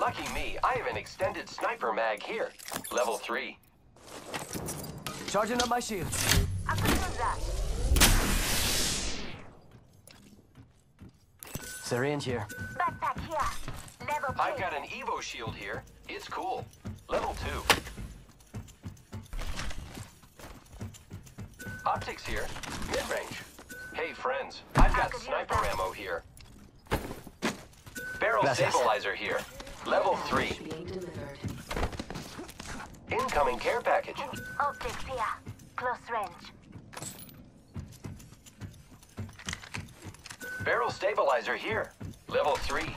Lucky me, I have an extended sniper mag here. Level 3. Charging up my shields. I could use that. Syringe here. Backpack here. Level 3. I've got an Evo shield here. It's cool. Level 2. Optics here. Mid-range. Hey friends, I've got sniper ammo here. Barrel stabilizer here. Level 3. Incoming care package. Optics here. Close range. Barrel stabilizer here. Level 3.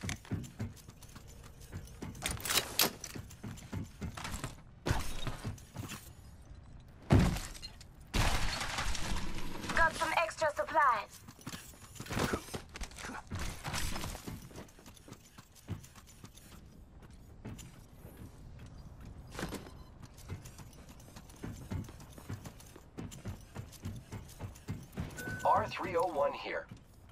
Got some extra supplies. R301 here.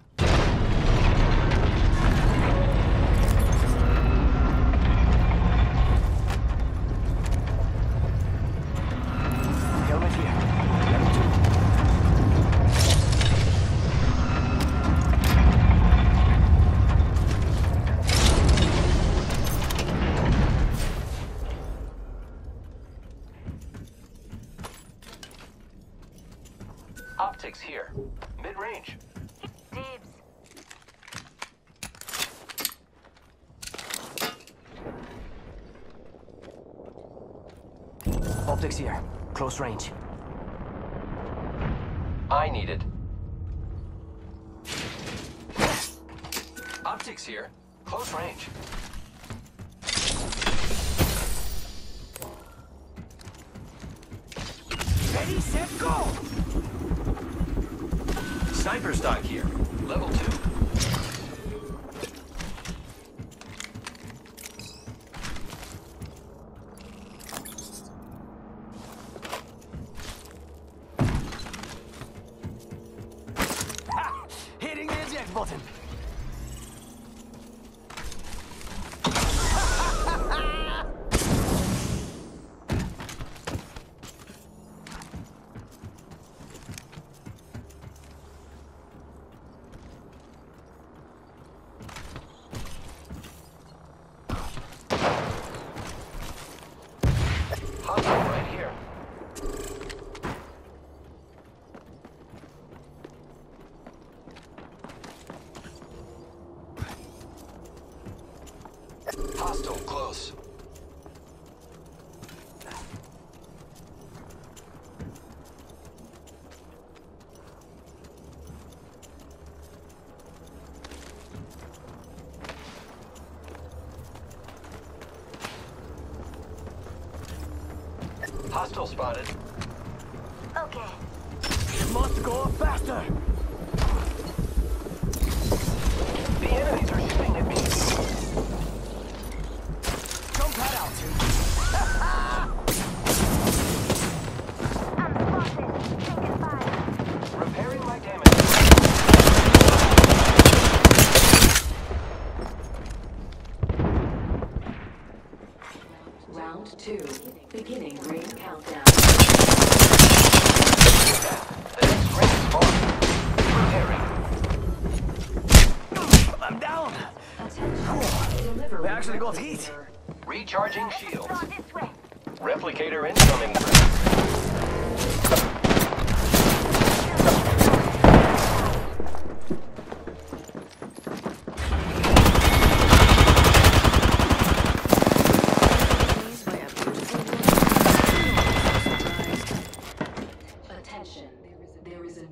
Helmet here. Level 2. Optics here. Mid-range. Dibs. Optics here. Close range. I need it. Optics here. Close range. Ready, set, go! Sniper stock here. Level 2. Ha! Hitting the eject button. Hostile right here. Hostile close. Hostile spotted. Okay. It must go faster. The enemies are shooting at me. Jump pad out. I'm spotted. Taking fire. Repairing my damage. Round 2. Beginning ring countdown. The next ring is far. Repairing. I'm down. Attention. Deliver We actually got replicator. heat. Recharging shields. Go this way. Replicator incoming. Attention. There is a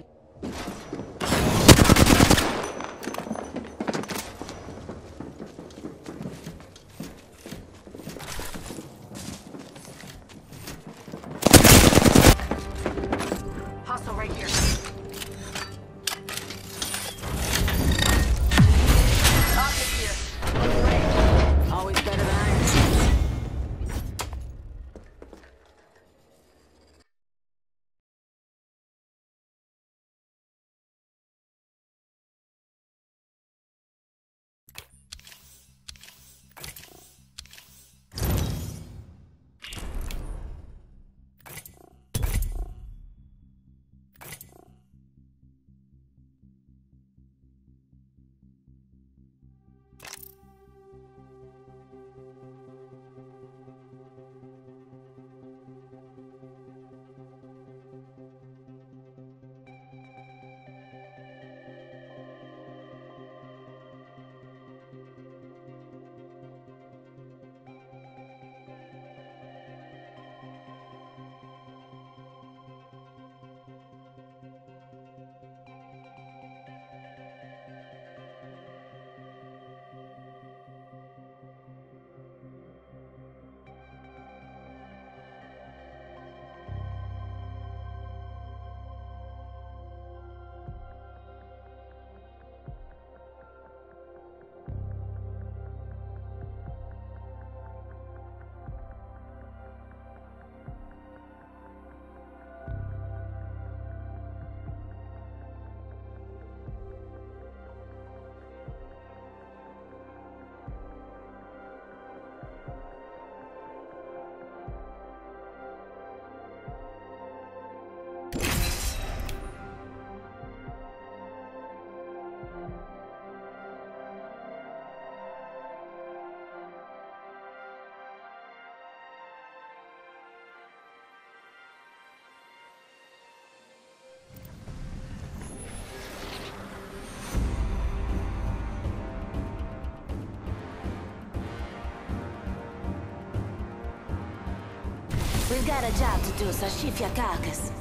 got a job to do, so shift your carcass.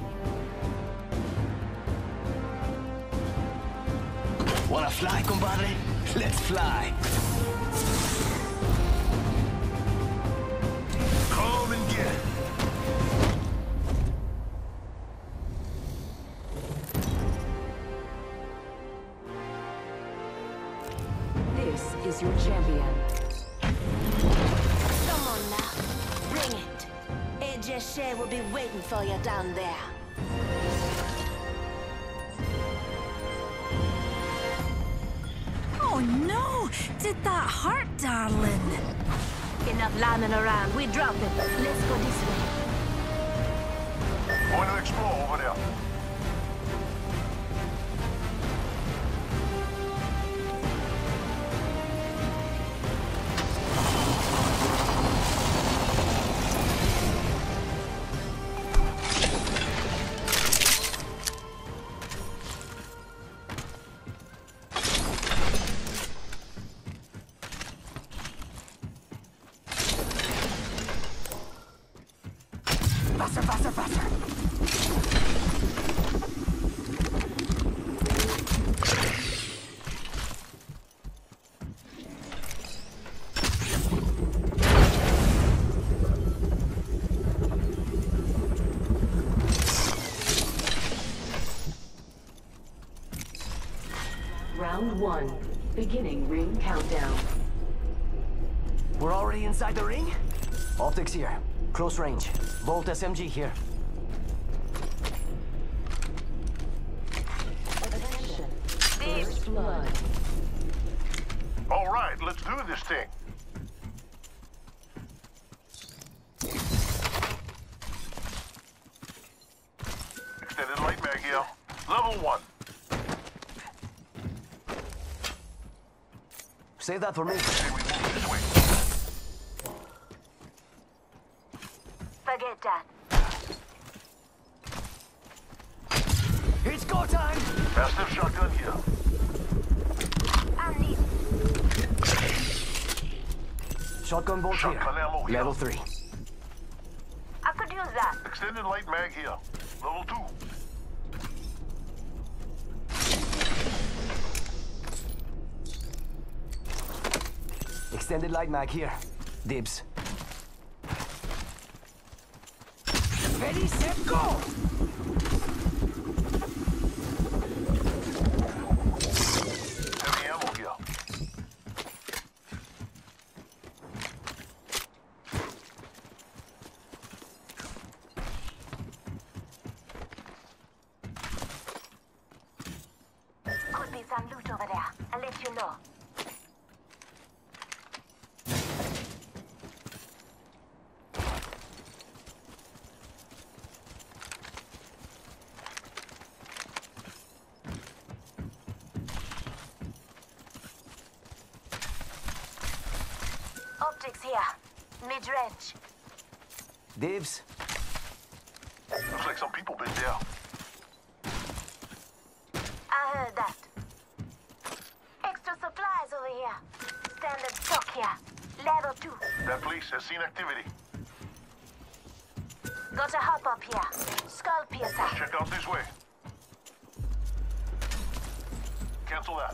Wanna fly, compadre? Let's fly. Come and get it. This is your champion. Come on now. Bring it. AJ Shea will be waiting for you down there. Oh no! Did that hurt, darling? Enough lambing around. We drop it. Let's go this way. Going to explore over there. Faster, faster, faster. Round 1. Beginning ring countdown. We're already inside the ring? Optics here. Close range. Bolt SMG here. Attention. First blood. All right, let's do this thing. Extended light mag here. Level 1. Save that for me. Say we move this way. Forget that. It's go time! Massive shotgun here. I need Shotgun bolt here. Shotgun ammo here. Level 3. I could use that. Extended light mag here. Level 2. Extended light mag here. Dibs. Ready, set, go! Heavy ammo here. Could be some loot over there. I'll let you know. Optics here. Mid-range. Dibs. Looks like some people been there. I heard that. Extra supplies over here. Standard stock here. Level 2. That place has seen activity. Got a hop up here. Skull piercer. Check out this way. Cancel that.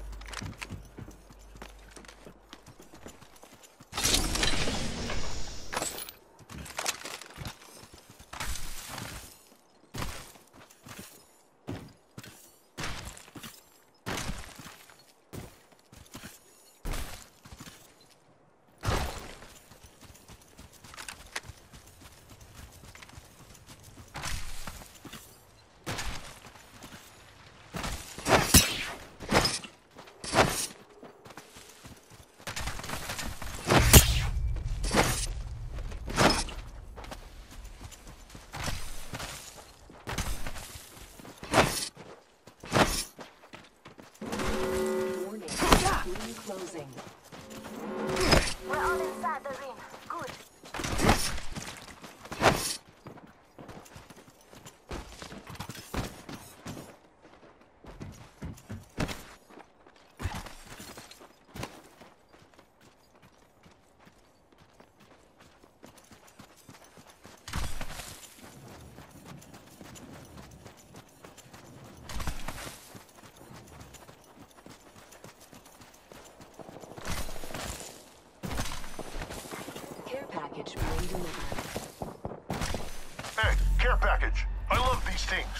Ring closing. We're all inside the ring. Good. these things.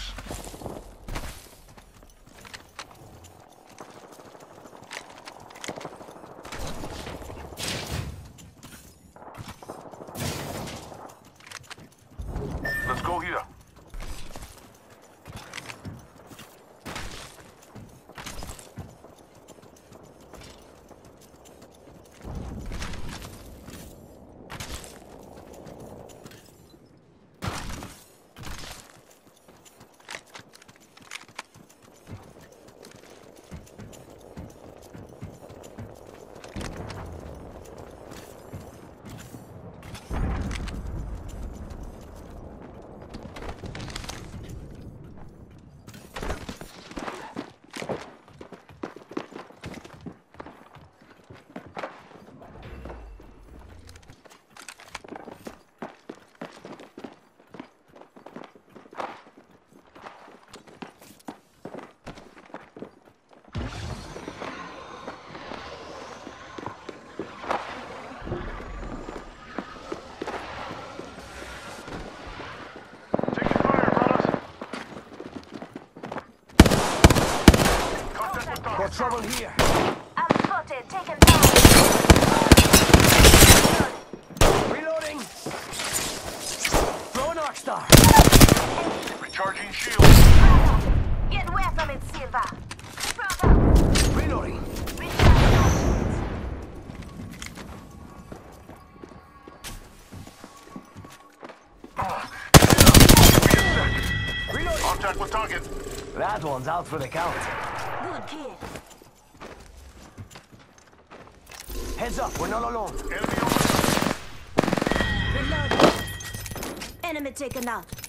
Let's go here. Got trouble here. I'm spotted. Taken down. Reloading. Throw an arc star. Recharging shield. Get away from it, Silva. Bravo. Reloading. Reloading. Contact with target. That one's out for the count. Good kid. Heads up, we're not alone. Enemy over. Reloading. Enemy taken out.